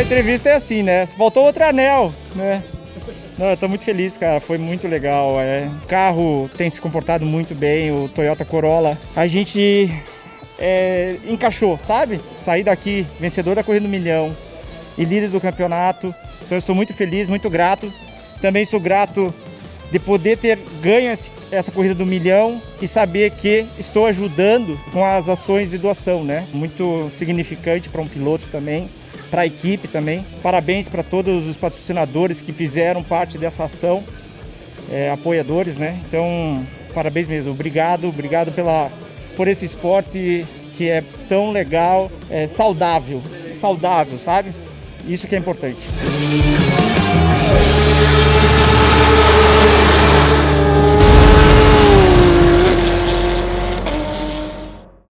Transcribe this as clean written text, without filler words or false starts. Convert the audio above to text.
entrevista é assim, né? Faltou outro anel, né? Não, eu tô muito feliz, cara, foi muito legal. O carro tem se comportado muito bem, o Toyota Corolla. A gente encaixou, sabe? Saí daqui vencedor da Corrida do Milhão e líder do campeonato. Então eu sou muito feliz, muito grato. Também sou grato de poder ter ganho essa Corrida do Milhão e saber que estou ajudando com as ações de doação, né? Muito significante para um piloto também, para a equipe também. Parabéns para todos os patrocinadores que fizeram parte dessa ação, apoiadores, né? Então, parabéns mesmo. Obrigado por esse esporte que é tão legal, saudável, sabe? Isso que é importante.